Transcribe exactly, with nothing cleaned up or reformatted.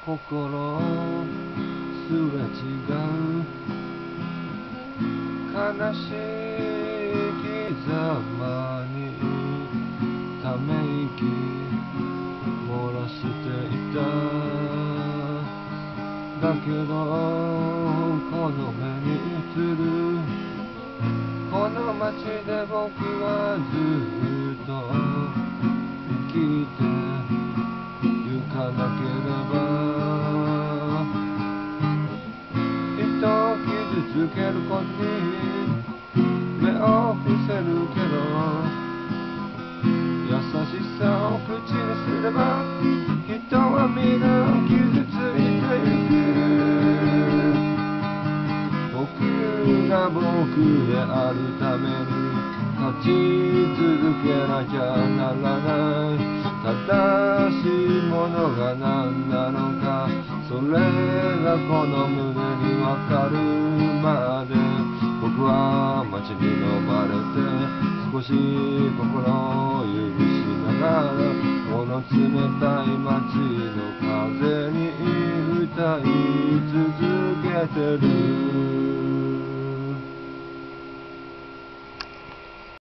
心すれ違う悲しい刻まにため息漏らしていた。だけどこの目に映るこの街で僕はずっと生きてゆかなければ。人を傷つけることに目を伏せるけど、優しさを口にすれば人は皆傷ついてゆく。僕が僕であるために立ち続けなきゃならない。正しいものが何なのか、それがこの胸にわかるまで、僕は街に呼ばれて少し心を許しながら、この冷たい街の風に歌い続けてる。